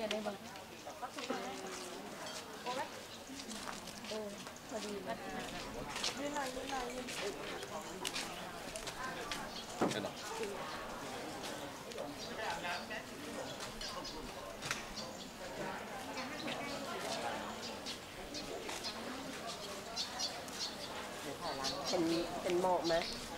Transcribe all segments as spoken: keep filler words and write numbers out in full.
ได้บ้างเออพอดีเลยยืนหน่อยยืนหน่อยยืนกันหรอเป็นเป็นหมอกไหม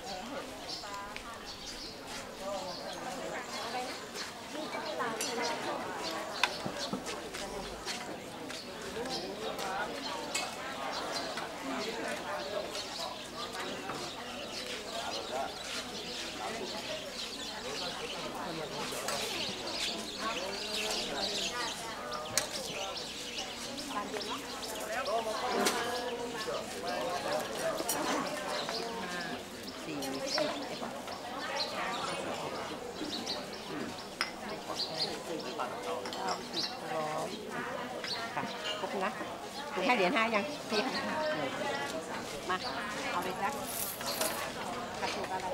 นะคุณให้เหรียญห้ายังพี่มาเอาไปสักกระตุกอะไร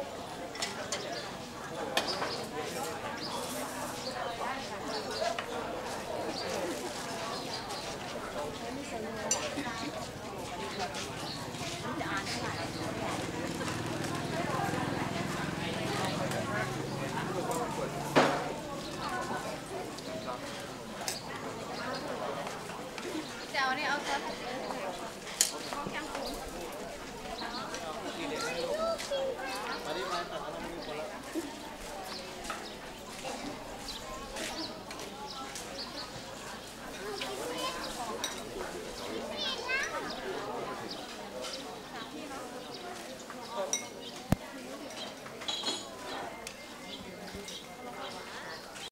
เอาเนี่ยเอาซอส